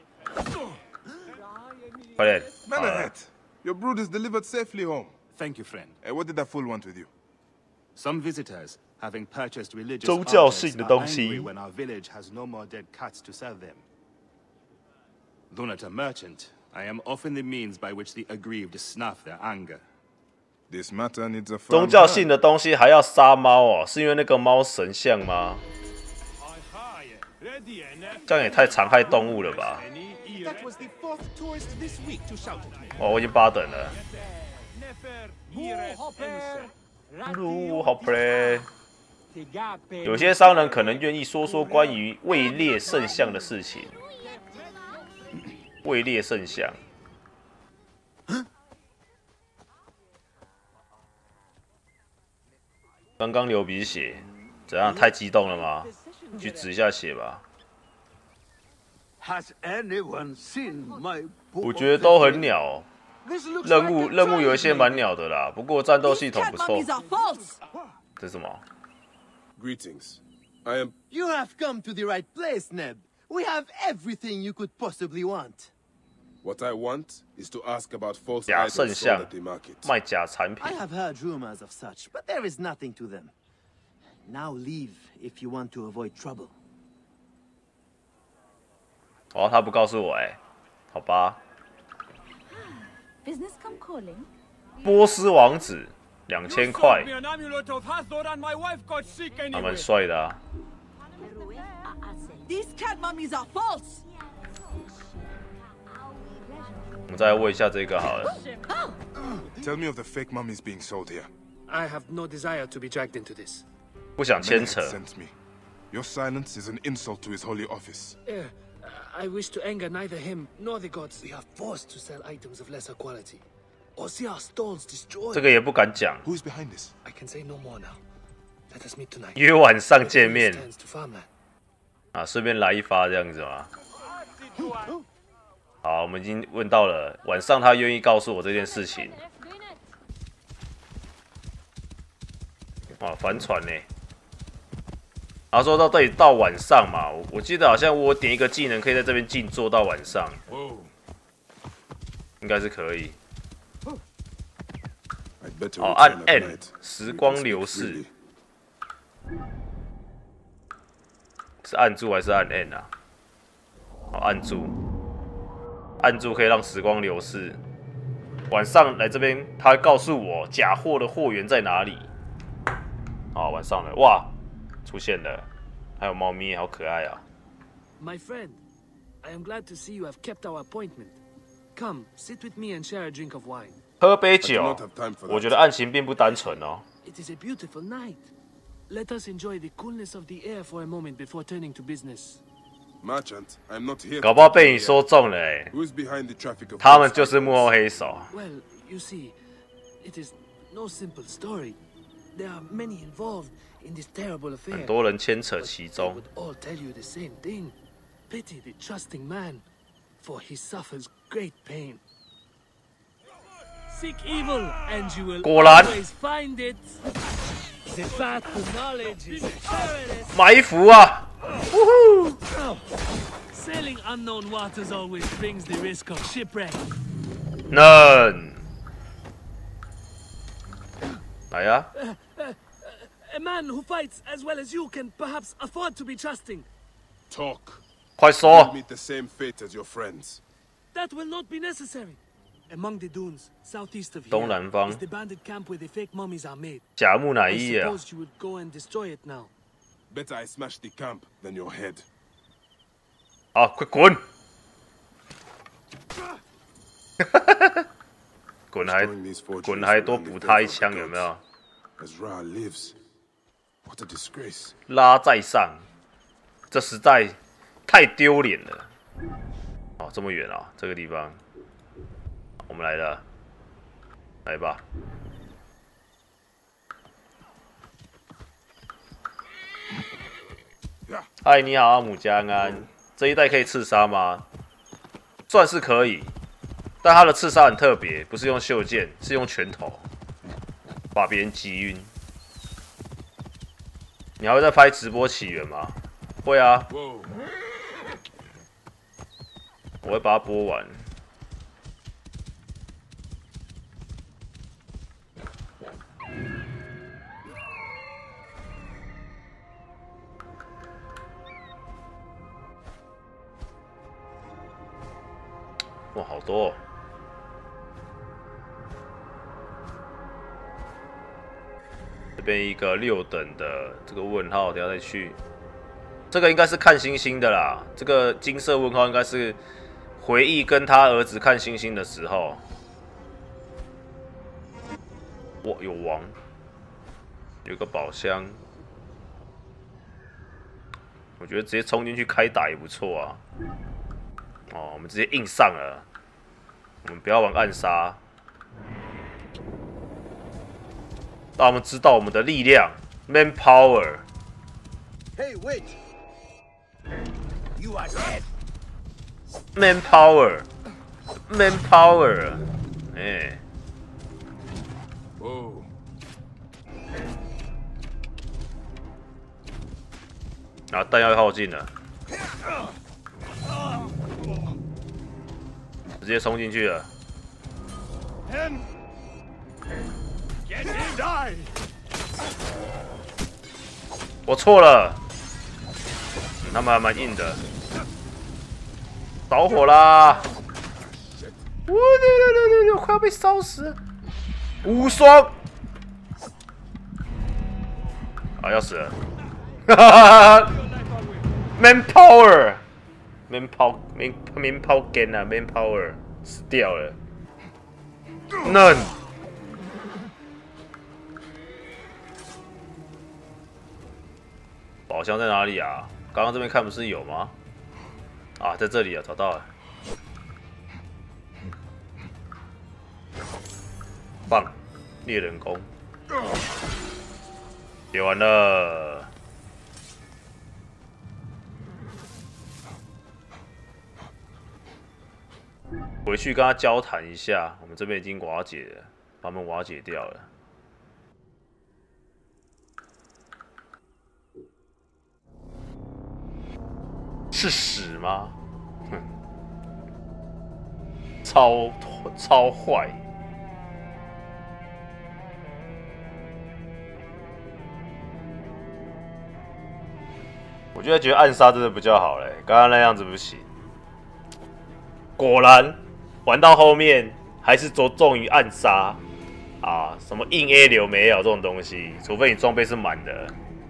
[SPEAKER 1] 快点
[SPEAKER 2] Menehet, your brood is delivered safely home.
[SPEAKER 13] Thank you, friend.
[SPEAKER 2] What did that fool want with you?
[SPEAKER 13] Some visitors, having purchased religious
[SPEAKER 1] 宗教
[SPEAKER 13] objects,
[SPEAKER 1] 性的
[SPEAKER 13] are
[SPEAKER 1] 东西。
[SPEAKER 13] angry when our village has no more dead cats to sell them. Though not a merchant, I am often the means by which the aggrieved snuff their anger.
[SPEAKER 2] This matter needs a
[SPEAKER 1] 宗教性的东西还要杀猫哦？是因为那个猫神像吗？这样也太残害动物了吧！哦，我已经8等了。好 play。有些商人可能愿意说说关于位列圣像的事情。位列圣像。刚刚流鼻血，怎样？太激动了吗？去止一下血吧。我觉得都很鸟、任务有一些蛮鸟的啦，不过战斗系统不错。这是什么
[SPEAKER 2] ？Greetings. I am.
[SPEAKER 15] You have come to the right place, Neb. We have everything you could possibly want.
[SPEAKER 2] What I want is to ask about false
[SPEAKER 1] 假
[SPEAKER 2] idols
[SPEAKER 1] 圣
[SPEAKER 2] sold
[SPEAKER 1] 像
[SPEAKER 2] at the market.
[SPEAKER 1] 卖假产品。
[SPEAKER 15] I have heard rumors of such, but there is nothing to them. Now leave if you want to avoid trouble.
[SPEAKER 1] 哦，他不告诉我哎，好吧。
[SPEAKER 5] Business come calling.
[SPEAKER 1] 波斯王子2000块，
[SPEAKER 14] An amulet of Hathor and my wife got sick
[SPEAKER 1] 还
[SPEAKER 14] anyway.
[SPEAKER 1] 蛮帅的啊。
[SPEAKER 5] These cat mummies are false.
[SPEAKER 1] 我们再来问一下这个好了。
[SPEAKER 2] Tell me of the fake mummies being sold here.
[SPEAKER 16] I have no desire to be dragged into this.
[SPEAKER 1] 不想牵扯。
[SPEAKER 2] Sent me. Your silence is an insult to his holy office.
[SPEAKER 16] I wish to anger neither him nor the gods. We are forced to sell items of lesser quality, or see our stalls destroyed.
[SPEAKER 1] 这个也不敢讲。
[SPEAKER 2] Who is behind this?
[SPEAKER 16] I can say no more now. Let us meet tonight.
[SPEAKER 1] 约晚上见面。
[SPEAKER 16] Stands to farmland.
[SPEAKER 1] 啊，顺便来一发这样子嘛。好，我们已经问到了，晚上他愿意告诉我这件事情。哇，帆船呢？然后说到底到晚上嘛，我记得好像我点一个技能可以在这边静坐到晚上，应该是可以。哦，按 N 时光流逝，是按住还是按 N 啊？好，按住，按住可以让时光流逝。晚上来这边，他会告诉我假货的货源在哪里。好，晚上了，哇！ 出现了，还有猫咪，好可爱啊
[SPEAKER 16] My friend, I am glad to see you have kept our appointment. Come, sit with me and share a drink of wine.
[SPEAKER 1] 喝杯酒，我觉得案情并不单纯哦。
[SPEAKER 16] It is a beautiful night. Let us enjoy the coolness of the air for a moment before turning to business.
[SPEAKER 2] Merchant, I'm not here.
[SPEAKER 1] 搞不好被你说中了哎。
[SPEAKER 2] Who's behind the traffic of
[SPEAKER 1] 他们就是幕后黑手。
[SPEAKER 16] Well, you see, it is no simple story. There are many involved in this terrible affair.
[SPEAKER 1] 很多人牵扯其中。
[SPEAKER 16] All tell you the same thing. Pity the trusting man, for he suffers great pain. Seek evil, and you will always find it. The path to knowledge is perilous.
[SPEAKER 1] 埋伏啊！
[SPEAKER 16] Sailing unknown waters always brings the risk of shipwreck.
[SPEAKER 1] None. 来呀！
[SPEAKER 16] A man who fights as well as you can perhaps afford to be trusting.
[SPEAKER 2] Talk.
[SPEAKER 1] 快说！
[SPEAKER 2] Meet the same fate as your friends.
[SPEAKER 16] That will not be necessary. Among the dunes, southeast of
[SPEAKER 1] 东南方
[SPEAKER 16] here, is the bandit camp where the fake mummies are made.
[SPEAKER 1] 假木乃
[SPEAKER 16] I
[SPEAKER 1] 伊啊！
[SPEAKER 16] suppose you would go and destroy it now.
[SPEAKER 2] Better I smash the camp than your head.
[SPEAKER 1] 好，快滚！滚还多补他一枪，有没有？
[SPEAKER 2] As Ra lives, what a disgrace!
[SPEAKER 1] 拉在上，这实在太丢脸了。哦，这么远啊，这个地方，我们来了，来吧。嗨，你好，阿姆加安。这一代可以刺杀吗？算是可以，但他的刺杀很特别，不是用袖剑，是用拳头，把别人击晕。你还会再拍直播起源吗？会啊，我会把它播完。哇，好多哦！这边一个6等的这个问号，等下再去。这个应该是看星星的啦，这个金色问号应该是回忆跟他儿子看星星的时候。哇，有王，有个宝箱，我觉得直接冲进去开打也不错啊。哦，我们直接硬上了，我们不要玩暗杀，让我们知道我们的力量 ，manpower。
[SPEAKER 17] Hey, wait! You are dead.
[SPEAKER 1] manpower，哎。
[SPEAKER 2] 哦。
[SPEAKER 1] 然后弹药耗尽了。 直接冲进去了。我错了，他们还蛮硬的。着火啦！ 我快要被烧死了！无双啊，要死了！哈哈哈 ！Manpower，Man power 啊 ，Man power 死掉了。嫩。宝箱在哪里啊？刚刚这边看不是有吗？啊，在这里啊，找到了。棒，猎人弓，写完了。回去跟他交谈一下，我们这边已经瓦解了，把他们瓦解掉了。是屎吗？哼，超坏。我觉得暗杀真的比较好嘞，刚刚那样子不行。果然玩到后面还是着重于暗杀啊，什么硬 A 流没有这种东西，除非你装备是满的。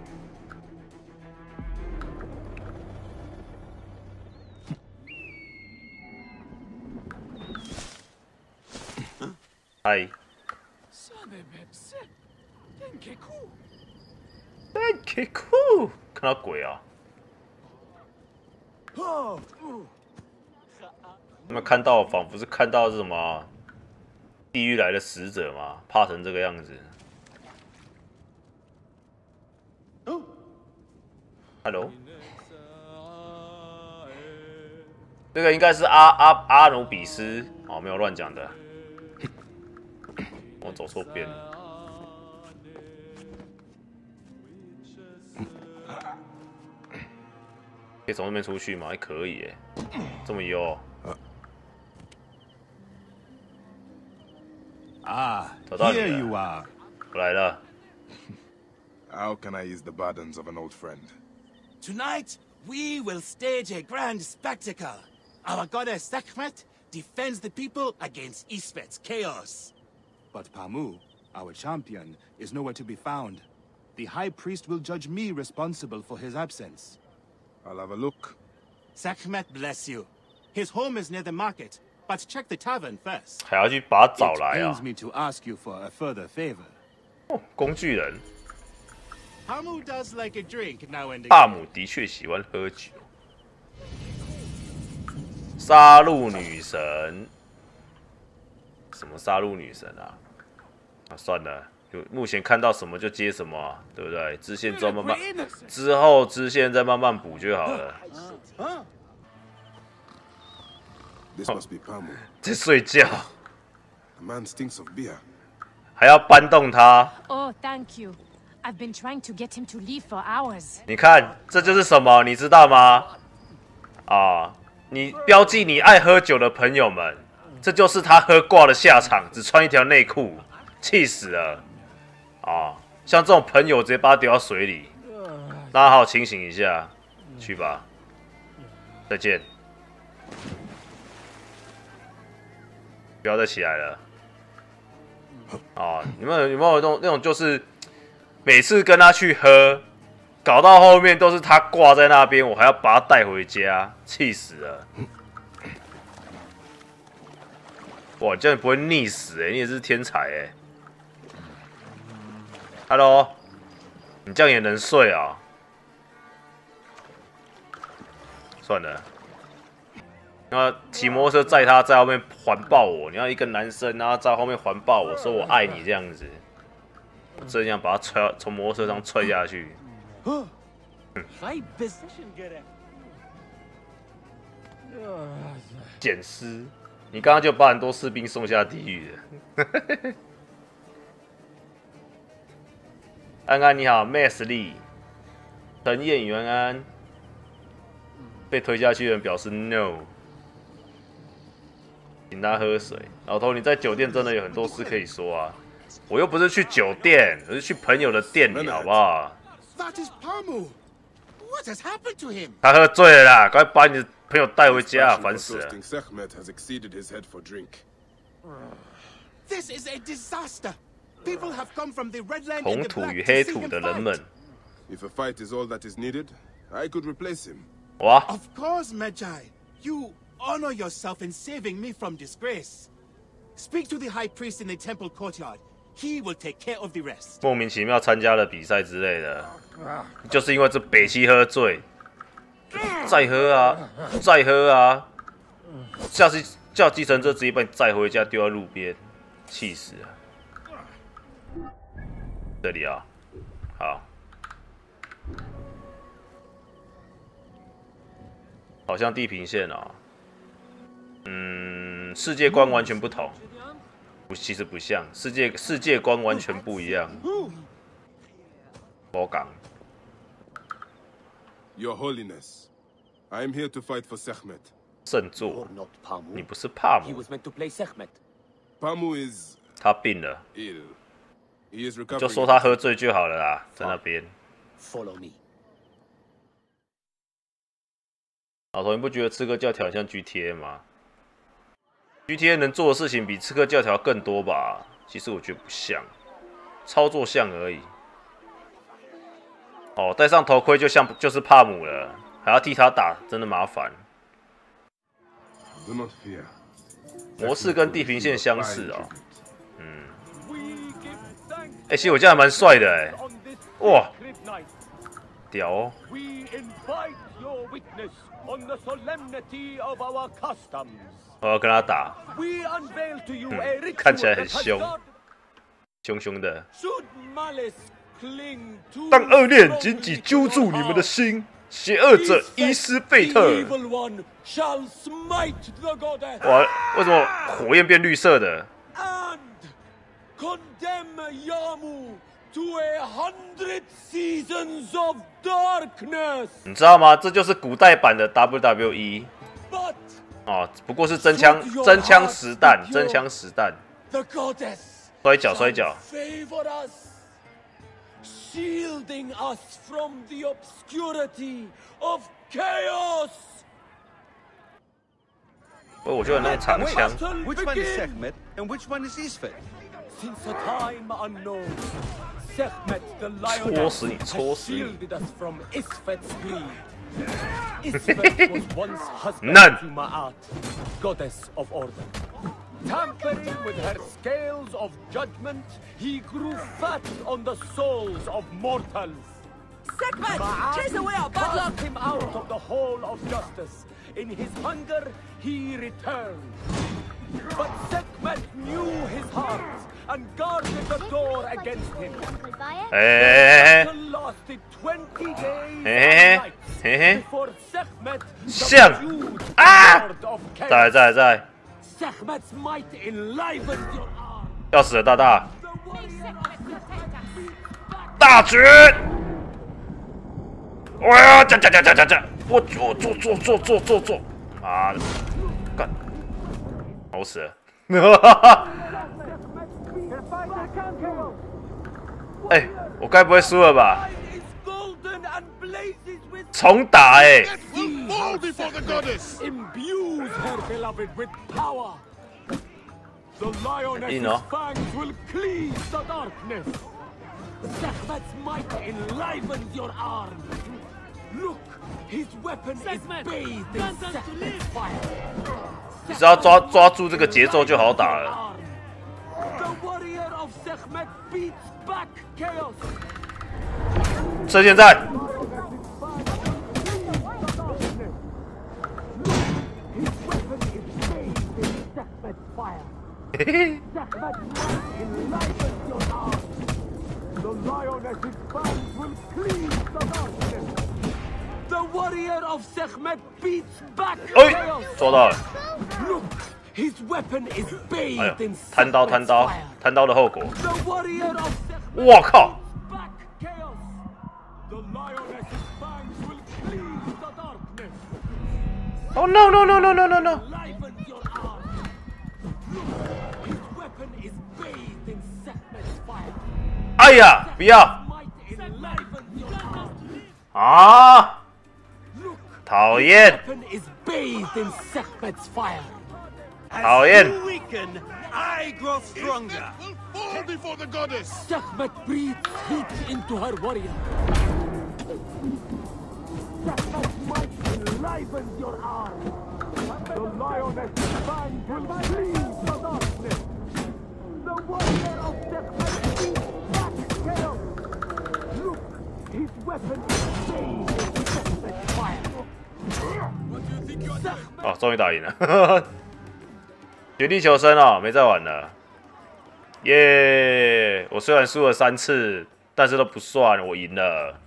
[SPEAKER 1] 嗨。Thank you， 看到鬼啊！有没有看到？仿佛是看到是什么地狱来的使者嘛？怕成这个样子。Hello， 这个应该是阿努比斯哦，没有乱讲的。我走错边了。可以从那边出去吗？还可以耶，这么优。找到你了。Here you are. 我来了。
[SPEAKER 2] How can I ease the burdens of an old friend?
[SPEAKER 18] Tonight, we will stage a grand spectacle. Our goddess Sekhmet defends the people against Isfet's chaos.
[SPEAKER 19] But Pamu, our champion, is nowhere to be found. The High Priest will judge me responsible for his absence.
[SPEAKER 2] I'll have a look.
[SPEAKER 18] Sekhmet bless you. His home is near the market, but check the tavern first.
[SPEAKER 1] 还要去把他找来啊
[SPEAKER 19] It pains me to ask you for a further favor.
[SPEAKER 1] 哦，工具人。
[SPEAKER 18] Pamu does like a drink now and again.
[SPEAKER 1] 大姆的确喜欢喝酒。杀戮女神，什么杀戮女神啊？啊，算了。就目前看到什么就接什么、啊，对不对？支线之后慢慢，之后支线再慢慢补就好了。在睡觉。还要搬动他。
[SPEAKER 20] Oh, thank you. I've been trying to get him to leave for hours.
[SPEAKER 1] 你看，这就是什么，你知道吗？啊，你标记你爱喝酒的朋友们，这就是他喝挂的下场，只穿一条内裤，气死了。啊，像这种朋友直接把他丢到水里，让他好好清醒一下，去吧，再见，不要再起来了。啊，你们有没有那种就是每次跟他去喝，搞到后面都是他挂在那边，我还要把他带回家，气死了。哇，这样不会溺死你也是天才Hello， 你这样也能睡啊？算了，那骑摩托车载他在后面环抱我，你要一个男生然后在后面环抱我说我爱你这样子，这样把他从摩托车上踹下去。捡尸，你刚刚就把很多士兵送下地狱了。安安你好 ，Mass Lee， 陈彦元安，被推下去的人表示 No， 请他喝水。老头，你在酒店真的有很多事可以说啊，我又不是去酒店，我是去朋友的店里，好不好？
[SPEAKER 18] That is Pamu. What has happened to him?
[SPEAKER 1] 他喝醉了啦，赶快把你的朋友带回家，烦死了。
[SPEAKER 2] Sekhmet has exceeded his head for drink.
[SPEAKER 18] This is a disaster. People have come from the red land
[SPEAKER 1] 红
[SPEAKER 18] and the
[SPEAKER 1] 土
[SPEAKER 18] black
[SPEAKER 1] 与
[SPEAKER 18] to
[SPEAKER 1] 黑
[SPEAKER 18] see
[SPEAKER 1] 土
[SPEAKER 18] him
[SPEAKER 1] 的人们，
[SPEAKER 2] If a fight is all that is needed, I could replace him.
[SPEAKER 1] 哇！
[SPEAKER 18] Of course, Magi. You honor yourself in saving me from disgrace. Speak to the high priest in the temple courtyard. He will take care of the rest.
[SPEAKER 1] 莫名其妙参加了比赛之类的，就是因为这北七喝醉，再喝啊，再喝啊，下次叫计程车直接把你载回家，丢在路边，气死了。这里啊，好，好像地平线啊，世界观完全不同。 其实不像，世界观完全不一样。我讲
[SPEAKER 2] Your Holiness, I am here to fight for Sekhmet.
[SPEAKER 1] 圣座，你不是帕姆？
[SPEAKER 2] Pamu is
[SPEAKER 1] 他病了，
[SPEAKER 2] ill. He is recovering.
[SPEAKER 1] 就说他喝醉就好了啦，在那边。
[SPEAKER 9] Follow me.
[SPEAKER 1] 老头，你不觉得刺客教条像 GTA 吗？ GTA 能做的事情比刺客教条更多吧？其实我觉得不像，操作像而已。哦，戴上头盔就是帕姆了，还要替他打，真的麻烦。
[SPEAKER 2] Do not fear.
[SPEAKER 1] 模式跟地平线相似哦。其实我这样还蛮帅的哎，哇，屌哦！
[SPEAKER 3] We invite your witness on the solemnity of our customs.
[SPEAKER 1] 我要跟他打，看起来很凶，凶凶的。当恶念紧紧揪住你们的心，邪恶者伊斯贝特。哇，为什么火焰变绿色的？你知道吗？这就是古代版的 WWE。 哦，不过是真枪实弹，真枪实弹。摔跤摔跤。我觉得那长枪。
[SPEAKER 17] Which one is Sekhmet and which one is Isfet?
[SPEAKER 3] Since a time unknown, Sekhmet the Lion has shielded us from Isfet's greed. Isfet was once husband to Ma'at, goddess of order. Tampering with her scales of judgment, he grew fat on the souls of mortals.
[SPEAKER 5] Sekhmet, chase away our bad luck!
[SPEAKER 3] Cast him out of the hall of justice. In his hunger, he returned. But Sekhmet knew his heart and guarded the door against him. The battle lasted 20 days and nights before Sekhmet, the huge lord of chaos.
[SPEAKER 1] 在。
[SPEAKER 3] Sekhmet's might enlivened your arm.
[SPEAKER 1] 要死了，大大！大绝！我要加！我做！妈的，干！好死了！哎，我该不会输了吧？重打哎！
[SPEAKER 2] Fall before the goddess!
[SPEAKER 3] Imbues her beloved with power. The lioness's fangs will cleave the darkness. Sekhmet's might enlivens your arm. Look, his weapon is bathed in Sekhmet's fire.
[SPEAKER 1] 你只要抓住这个节奏就好打了。
[SPEAKER 3] The warrior of Sekhmet beats back chaos.
[SPEAKER 1] 趁现在。
[SPEAKER 3] The warrior of Sekhmet beats back
[SPEAKER 1] 抓到了！
[SPEAKER 3] Look, his weapon is bathed in
[SPEAKER 1] 贪刀的后果。
[SPEAKER 3] The warrior of Sekhmet
[SPEAKER 1] 我靠！
[SPEAKER 3] back chaos. The lioness's fangs will cleave the darkness.
[SPEAKER 1] Oh no!
[SPEAKER 3] Enliven your arm. Look, his weapon is bathed in Sekhmet's fire.
[SPEAKER 1] 哎呀，不要！
[SPEAKER 3] Might enliven your arm.
[SPEAKER 1] 啊！ 讨厌，讨厌。
[SPEAKER 14] I grow stronger.
[SPEAKER 2] Fall before the goddess.
[SPEAKER 16] Sekhmet breathes heat into her warrior.
[SPEAKER 14] Sekhmet might enlivens your arms. The lioness fang will freeze the darkness. The warrior of Sekhmet beats back chaos. Look, his weapon is bathed in Sekhmet's fire.
[SPEAKER 2] What do you think you're doing?
[SPEAKER 1] 哦，终于打赢了。绝地求生哦，没再玩了。耶！我虽然输了3次，但是都不算，我赢了。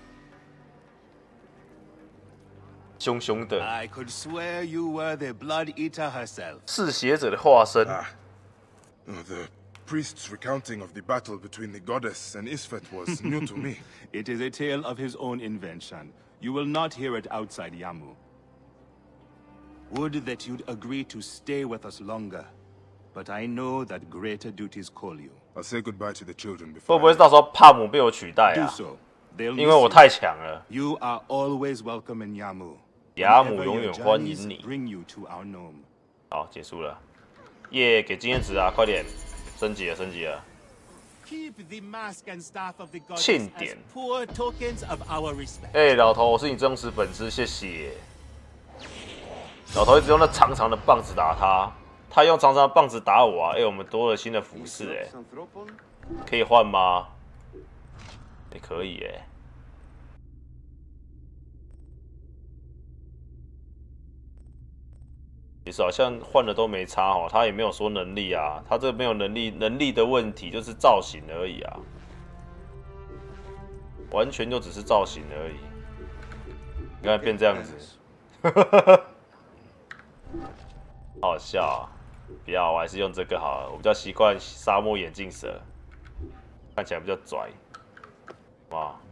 [SPEAKER 1] 凶凶的。
[SPEAKER 19] I could swear you were the Blood Eater herself.
[SPEAKER 1] 嗜血者的化身。
[SPEAKER 2] The priest's recounting of the battle between the goddess and Isfet was new to me.
[SPEAKER 19] It is a tale of his own invention. You will not hear it outside Yamu. Would that you'd agree to stay with us longer, but I know that greater duties call you.
[SPEAKER 2] I'll say goodbye to the children before.
[SPEAKER 1] 会不会到时候帕姆被我取代啊？
[SPEAKER 19] Do so. They'll
[SPEAKER 1] 因为我太强了。
[SPEAKER 19] You are always welcome in Yamu.
[SPEAKER 1] 雅姆永远欢迎你。
[SPEAKER 19] Bring you to our gnome.
[SPEAKER 1] 好，结束了。耶，给经验值啊，快点，升级了，升级了。
[SPEAKER 18] Keep the mask and staff of the goddess
[SPEAKER 1] 庆
[SPEAKER 18] as
[SPEAKER 1] 典。
[SPEAKER 18] poor tokens of our respect.
[SPEAKER 1] 哎，老头，我是你忠实粉丝，谢谢。老头一直用那长长的棒子打他，他用长长的棒子打我啊！哎，我们多了新的服饰，哎，可以换吗？也可以，哎。其实好像换了都没差哦，他也没有说能力啊，他这没有能力的问题，就是造型而已啊，完全就只是造型而已。你看变这样子，好笑啊！不要，我还是用这个好了，我比较习惯沙漠眼镜蛇，看起来比较拽，哇。